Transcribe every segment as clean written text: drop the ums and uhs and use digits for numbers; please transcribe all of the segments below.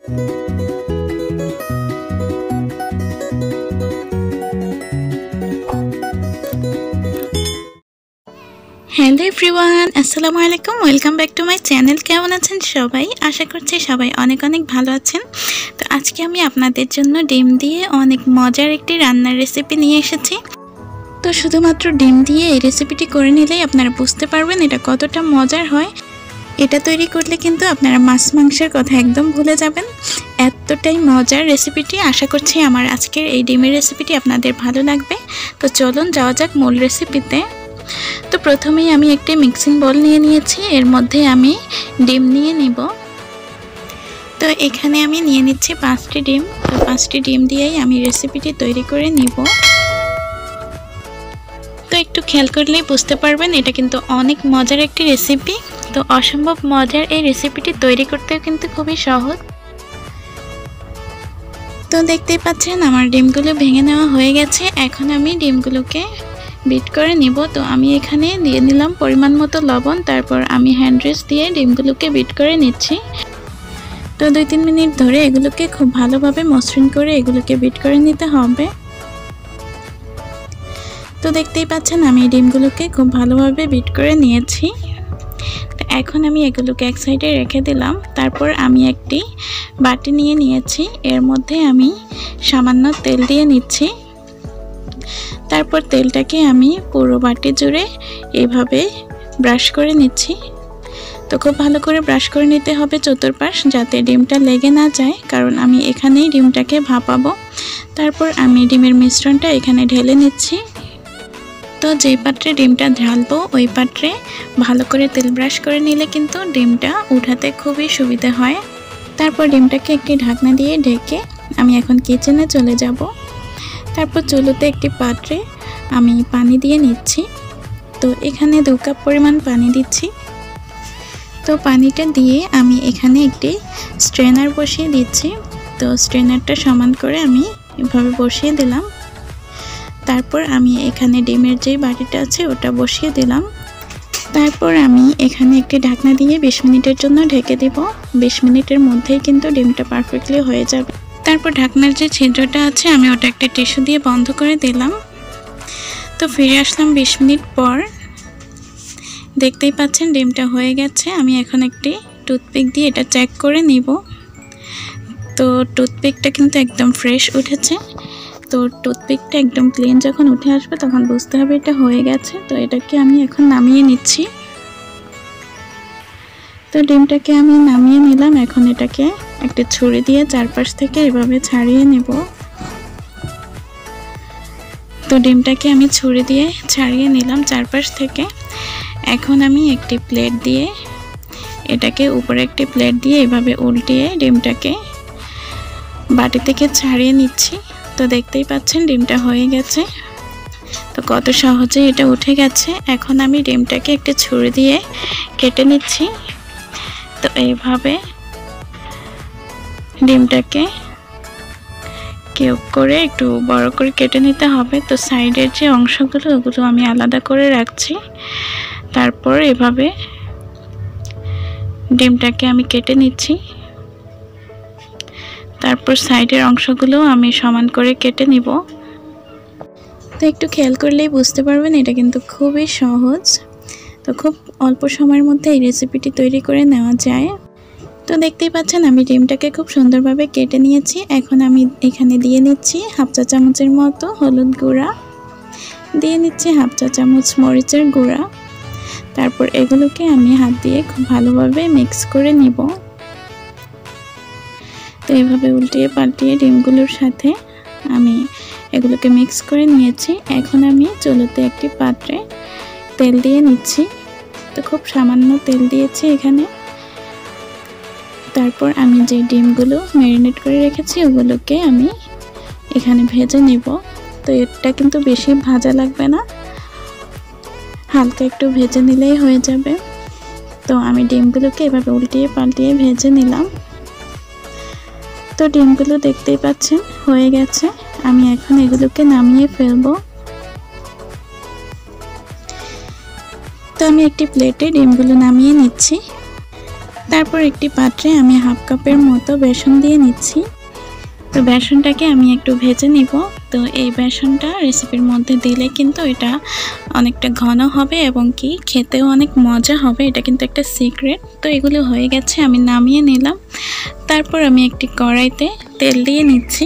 Hello everyone, আসসালামু আলাইকুম। Welcome back to my channel. কেমন আছেন সবাই? আশা করছি সবাই অনেক অনেক ভালো আছেন। তো আজকে আমি আপনাদের জন্য ডিম দিয়ে অনেক মজার একটি রান্নার রেসিপি নিয়ে এসেছি। তো শুধুমাত্র ডিম দিয়ে এই রেসিপিটি করে নিলেই আপনারা বুঝতে পারবেন এটা কতটা মজার হয়। এটা তৈরি করলে কিন্তু আপনারা মাছ মাংসের কথা একদম ভুলে যাবেন। এতটাই মজার রেসিপিটি। আশা করছি আমার আজকের এই ডিমের রেসিপিটি আপনাদের ভালো লাগবে। তো চলুন যাওয়া যাক মূল রেসিপিতে। তো প্রথমেই আমি একটি মিক্সিং বোল নিয়ে নিয়েছি, এর মধ্যে আমি ডিম নিয়ে নিব। তো এখানে আমি নিয়ে নিচ্ছি 5টি ডিম। তো 5টি ডিম দিয়েই আমি রেসিপিটি তৈরি করে নিব। তো একটু খেয়াল করলেই বুঝতে পারবেন এটা কিন্তু অনেক মজার একটি রেসিপি। তো অসম্ভব মজার এই রেসিপিটি তৈরি করতেও কিন্তু খুবই সহজ। তো দেখতেই পাচ্ছেন আমার ডিমগুলো ভেঙে নেওয়া হয়ে গেছে। এখন আমি ডিমগুলোকে বিট করে নিব। তো আমি এখানে দিয়ে নিলাম পরিমাণ মতো লবণ, তারপর আমি হ্যান্ড রেস্ট দিয়ে ডিমগুলোকে বিট করে নিচ্ছি। তো 2-3 মিনিট ধরে এগুলোকে খুব ভালোভাবে মসৃণ করে এগুলোকে বিট করে নিতে হবে। তো দেখতেই পাচ্ছেন আমি ডিমগুলোকে খুব ভালোভাবে বিট করে নিয়েছি। তো এখন আমি এগুলোকে এক সাইডে রেখে দিলাম। তারপর আমি একটি বাটি নিয়ে নিয়েছি, এর মধ্যে আমি সামান্য তেল দিয়ে নিচ্ছি। তারপর তেলটাকে আমি পুরো বাটি জুড়ে এইভাবে ব্রাশ করে নিচ্ছি। তো খুব ভালো করে ব্রাশ করে নিতে হবে চতুর্পাশ, যাতে ডিমটা লেগে না যায়, কারণ আমি এখানেই ডিমটাকে ভাপাবো। তারপর আমি ডিমের মিশ্রণটা এখানে ঢেলে নিচ্ছি। তো যেই পাত্রে ডিমটা ঢালবো ওই পাত্রে ভালো করে তেল ব্রাশ করে নিলে কিন্তু ডিমটা উঠাতে খুবই সুবিধা হয়। তারপর ডিমটাকে একটি ঢাকনা দিয়ে ঢেকে আমি এখন কিচেনে চলে যাব। তারপর চুলোতে একটি পাত্রে আমি পানি দিয়ে নিচ্ছি। তো এখানে 2 কাপ পরিমাণ পানি দিচ্ছি। তো পানিটা দিয়ে আমি এখানে একটি স্ট্রেনার বসিয়ে দিচ্ছি। তো স্ট্রেনারটা সমান করে আমি এভাবে বসিয়ে দিলাম। তারপর আমি এখানে ডিমের যে বাটিটা আছে ওটা বসিয়ে দিলাম। তারপর আমি এখানে একটি ঢাকনা দিয়ে 20 মিনিটের জন্য ঢেকে দিব। 20 মিনিটের মধ্যেই কিন্তু ডিমটা পারফেক্টলি হয়ে যাবে। তারপর ঢাকনার যে ছিদ্রটা আছে আমি ওটা একটা টিস্যু দিয়ে বন্ধ করে দিলাম। তো ফিরে আসলাম 20 মিনিট পর। দেখতেই পাচ্ছেন ডিমটা হয়ে গেছে। আমি এখন একটি টুথপিক দিয়ে এটা চেক করে নিব। তো টুথপিকটা কিন্তু একদম ফ্রেশ উঠেছে। তো টুথপিকটা একদম ক্লিন যখন উঠে আসবে তখন বুঝতে হবে এটা হয়ে গেছে। তো এটাকে আমি এখন নামিয়ে নিচ্ছি। তো ডিমটাকে আমি নামিয়ে নিলাম। এখন এটাকে একটা ছুরি দিয়ে চারপাশ থেকে এভাবে ছাড়িয়ে নেব। তো ডিমটাকে আমি ছুরি দিয়ে ছাড়িয়ে নিলাম চারপাশ থেকে। এখন আমি একটি প্লেট দিয়ে এটাকে উপরে একটি প্লেট দিয়ে এভাবে উল্টিয়ে ডিমটাকে বাটি থেকে ছাড়িয়ে নিচ্ছি। তো দেখতেই পাচ্ছেন ডিমটা হয়ে গেছে। তো কত সহজে এটা উঠে গেছে। এখন আমি ডিমটাকে একটি ছুরি দিয়ে কেটে নিচ্ছি। তো এইভাবে ডিমটাকে কিউব করে একটু বড় করে কেটে নিতে হবে। তো সাইডের যে অংশগুলো ওগুলো আমি আলাদা করে রাখছি। তারপর এভাবে ডিমটাকে আমি কেটে নিচ্ছি। তারপর সাইডের অংশগুলো আমি সমান করে কেটে নিব। তো একটু খেয়াল করলেই বুঝতে পারবেন এটা কিন্তু খুবই সহজ। তো খুব অল্প সময়ের মধ্যে এই রেসিপিটি তৈরি করে নেওয়া যায়। তো দেখতেই পাচ্ছেন আমি ডিমটাকে খুব সুন্দরভাবে কেটে নিয়েছি। এখন আমি এখানে দিয়ে নিচ্ছি 1/2 চা চামচের মতো হলুদ গুঁড়া, দিয়ে নিচ্ছি 1/2 চা চামচ মরিচের গুঁড়া। তারপর এগুলোকে আমি হাত দিয়ে খুব ভালোভাবে মিক্স করে নিব। তো এইভাবে উল্টিয়ে পাল্টিয়ে ডিমগুলোর সাথে আমি এগুলোকে মিক্স করে নিয়েছি। এখন আমি চুলোতে একটি পাত্রে তেল দিয়ে নিচ্ছি। তো খুব সামান্য তেল দিয়েছি এখানে। তারপর আমি যে ডিমগুলো ম্যারিনেট করে রেখেছি ওগুলোকে আমি এখানে ভেজে নেব। তো এটা কিন্তু বেশি ভাজা লাগবে না, হালকা একটু ভেজে নিলেই হয়ে যাবে। তো আমি ডিমগুলোকে এভাবে উল্টিয়ে পাল্টিয়ে ভেজে নিলাম। তো ডিমগুলো দেখতেই পাচ্ছেন হয়ে গেছে। আমি এখন এগুলোকে নামিয়ে ফেলবো। তো আমি একটি প্লেটে ডিমগুলো নামিয়ে নিচ্ছি। তারপর একটি পাত্রে আমি হাফ কাপের মতো বেসন দিয়ে নিচ্ছি। তো বেসনটাকে আমি একটু ভেজে নিব। তো এই বেসনটা রেসিপির মধ্যে দিলে কিন্তু এটা অনেকটা ঘন হবে এবং কি খেতেও অনেক মজা হবে। এটা কিন্তু একটা সিক্রেট। তো এগুলো হয়ে গেছে, আমি নামিয়ে নিলাম। তারপর আমি একটি কড়াইতে তেল দিয়ে নিচ্ছি।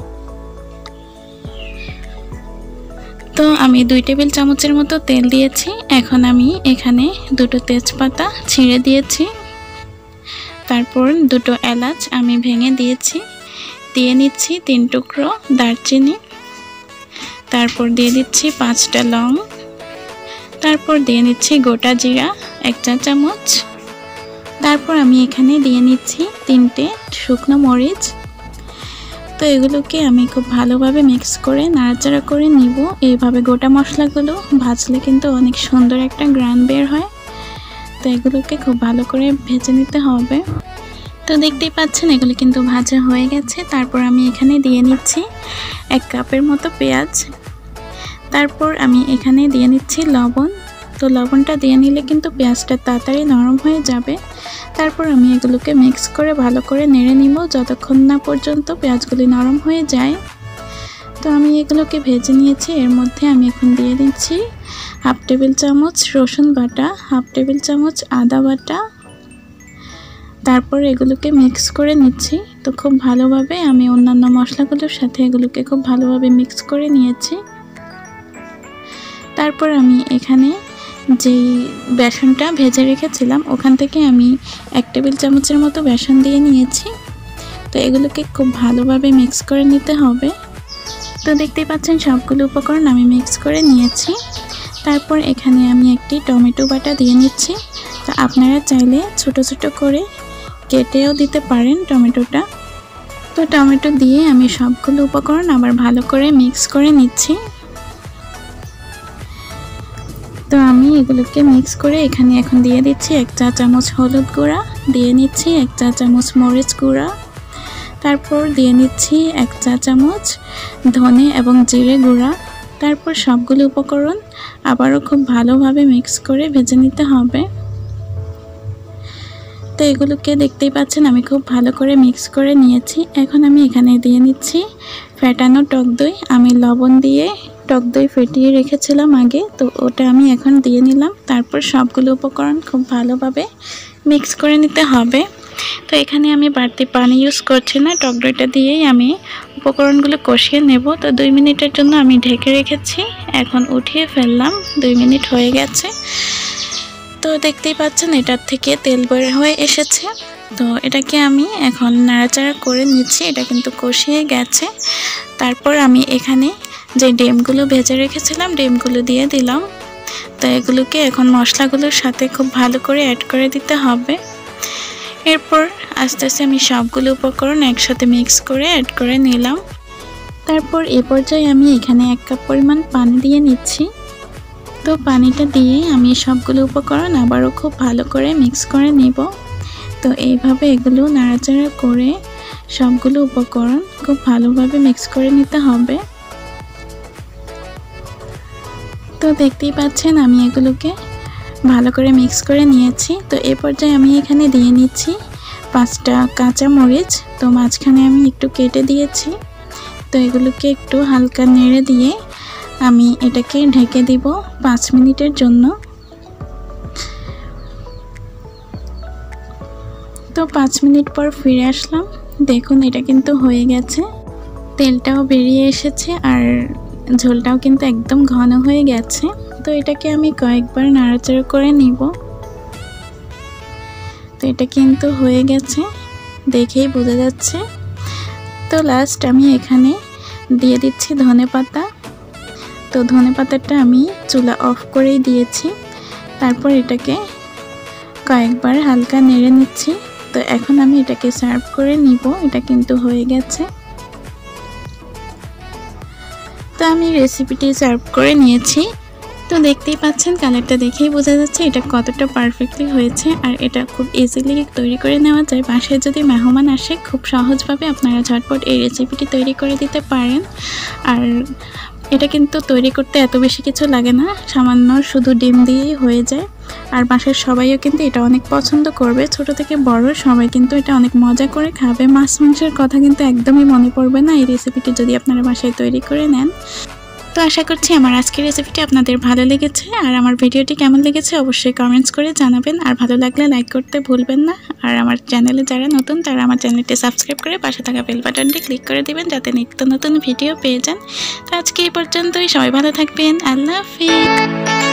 তো আমি 2 টেবিল চামচের মতো তেল দিয়েছি। এখন আমি এখানে 2টো তেজপাতা ছিঁড়ে দিয়েছি। তারপর 2টো এলাচ আমি ভেঙে দিয়েছি। দিয়ে নিচ্ছি 3 টুকরো দারচিনি। তারপর দিয়ে দিচ্ছি 5টা লং। তারপর দিয়ে নিচ্ছি গোটা জিরা 1 চা চামচ। তারপর আমি এখানে দিয়ে নিচ্ছি 3টে শুকনো মরিচ। তো এগুলোকে আমি খুব ভালোভাবে মিক্স করে নাড়াচাড়া করে নিব। এইভাবে গোটা মশলাগুলো ভাজলে কিন্তু অনেক সুন্দর একটা ঘ্রাণ বের হয়। তো এগুলোকে খুব ভালো করে ভেজে নিতে হবে। তো দেখতেই পাচ্ছেন এগুলো কিন্তু ভাজা হয়ে গেছে। তারপর আমি এখানে দিয়ে নিচ্ছি 1 কাপের মতো পেঁয়াজ। তারপর আমি এখানে দিয়ে নিচ্ছি লবণ। তো লবণটা দিয়ে নিলে কিন্তু পেঁয়াজটা তাড়াতাড়ি নরম হয়ে যাবে। তারপর আমি এগুলোকে মিক্স করে ভালো করে নেড়ে নিব যতক্ষণ না পর্যন্ত পেঁয়াজগুলি নরম হয়ে যায়। তো আমি এগুলোকে ভেজে নিয়েছি। এর মধ্যে আমি এখন দিয়ে দিচ্ছি হাফ টেবিল চামচ রসুন বাটা, হাফ টেবিল চামচ আদা বাটা। তারপর এগুলোকে মিক্স করে নিচ্ছি। তো খুব ভালোভাবে আমি অন্যান্য মশলাগুলোর সাথে এগুলোকে খুব ভালোভাবে মিক্স করে নিয়েছি। তারপর আমি এখানে যেই বেসনটা ভেজে রেখেছিলাম ওখান থেকে আমি 1 টেবিল চামচের মতো বেসন দিয়ে নিয়েছি। তো এগুলোকে খুব ভালোভাবে মিক্স করে নিতে হবে। তো দেখতেই পাচ্ছেন সবগুলো উপকরণ আমি মিক্স করে নিয়েছি। তারপর এখানে আমি একটি টমেটো বাটা দিয়ে নিচ্ছি। তো আপনারা চাইলে ছোট ছোট করে কেটেও দিতে পারেন টমেটোটা। তো টমেটো দিয়ে আমি সবগুলো উপকরণ আবার ভালো করে মিক্স করে নিচ্ছি। তো আমি এগুলোকে মিক্স করে এখানে এখন দিয়ে দিচ্ছি 1 চা চামচ হলুদ গুঁড়া, দিয়ে নিচ্ছি 1 চা চামচ মরিচ গুঁড়া। তারপর দিয়ে নিচ্ছি 1 চা চামচ ধনে এবং জিরে গুঁড়া। তারপর সবগুলো উপকরণ আবারও খুব ভালোভাবে মিক্স করে ভেজে নিতে হবে। তো এগুলোকে দেখতেই পাচ্ছেন আমি খুব ভালো করে মিক্স করে নিয়েছি। এখন আমি এখানে দিয়ে নিচ্ছি ফেটানো টক দই। আমি লবণ দিয়ে টক দই ফেটিয়ে রেখেছিলাম আগে, তো ওটা আমি এখন দিয়ে নিলাম। তারপর সবগুলো উপকরণ খুব ভালোভাবে মিক্স করে নিতে হবে। তো এখানে আমি বাড়তি পানি ইউজ করছি না, টক দইটা দিয়েই আমি উপকরণগুলো কষিয়ে নেব। তো 2 মিনিটের জন্য আমি ঢেকে রেখেছি। এখন উঠিয়ে ফেললাম, 2 মিনিট হয়ে গেছে। তো দেখতেই পাচ্ছেন এটার থেকে তেল বের হয়ে এসেছে। তো এটাকে আমি এখন নাড়াচাড়া করে নিচ্ছি। এটা কিন্তু কষিয়ে গেছে। তারপর আমি এখানে যে ডিমগুলো ভেজে রেখেছিলাম ডিমগুলো দিয়ে দিলাম। তো এগুলোকে এখন মশলাগুলোর সাথে খুব ভালো করে অ্যাড করে দিতে হবে। এরপর আস্তে আস্তে আমি সবগুলো উপকরণ একসাথে মিক্স করে অ্যাড করে নিলাম। তারপর এই পর্যায়ে আমি এখানে 1 কাপ পরিমাণ পানি দিয়ে নিচ্ছি। তো পানিটা দিয়ে আমি সবগুলো উপকরণ আবারও খুব ভালো করে মিক্স করে নিব। তো এইভাবে এগুলো নাড়াচাড়া করে সবগুলো উপকরণ খুব ভালোভাবে মিক্স করে নিতে হবে। তো দেখতেই পাচ্ছেন আমি এগুলোকে ভালো করে মিক্স করে নিয়েছি। তো এই পর্যায়ে আমি এখানে দিয়ে নিচ্ছি 5টা কাঁচা মরিচ। তো মাঝখানে আমি একটু কেটে দিয়েছি। তো এগুলোকে একটু হালকা নেড়ে দিয়ে আমি এটাকে ঢেকে দিব 5 মিনিটের জন্য। তো 5 মিনিট পর ফিরে আসলাম। দেখুন এটা কিন্তু হয়ে গেছে, তেলটাও বেরিয়ে এসেছে আর ঝোলটাও কিন্তু একদম ঘন হয়ে গেছে। তো এটাকে আমি কয়েকবার নাড়াচাড়া করে নিব। তো এটা কিন্তু হয়ে গেছে, দেখেই বোঝা যাচ্ছে। তো লাস্ট আমি এখানে দিয়ে দিচ্ছি ধনেপাতা। তো ধনেপাতাটা আমি চুলা অফ করেই দিয়েছি। তারপর এটাকে কয়েকবার হালকা নেড়ে নিচ্ছি। তো এখন আমি এটাকে সার্ভ করে নিব। এটা কিন্তু হয়ে গেছে। তো আমি রেসিপিটি সার্ভ করে নিয়েছি। তো দেখতেই পাচ্ছেন কালারটা দেখেই বোঝা যাচ্ছে এটা কতটা পারফেক্টলি হয়েছে। আর এটা খুব ইজিলি তৈরি করে নেওয়া যায়। বাসায় যদি মেহমান আসে খুব সহজভাবে আপনারা ঝটপট এই রেসিপিটি তৈরি করে দিতে পারেন। আর এটা কিন্তু তৈরি করতে এত বেশি কিছু লাগে না, সামান্য শুধু ডিম দিয়েই হয়ে যায়। আর বাসার সবাইও কিন্তু এটা অনেক পছন্দ করবে, ছোট থেকে বড় সবাই কিন্তু এটা অনেক মজা করে খাবে। মাছ মাংসের কথা কিন্তু একদমই মনে পড়বে না এই রেসিপিটি যদি আপনারা বাসায় তৈরি করে নেন। তো আশা করছি আমার আজকের রেসিপিটি আপনাদের ভালো লেগেছে। আর আমার ভিডিওটি কেমন লেগেছে অবশ্যই কমেন্টস করে জানাবেন। আর ভালো লাগলে লাইক করতে ভুলবেন না। আর আমার চ্যানেলে যারা নতুন তারা আমার চ্যানেলটি সাবস্ক্রাইব করে পাশে থাকা বেল বাটনটি ক্লিক করে দিবেন যাতে নিত্য নতুন ভিডিও পেয়ে যান। তো আজকে এই পর্যন্তই, সবাই ভালো থাকবেন। আল্লাহ হাফেজ।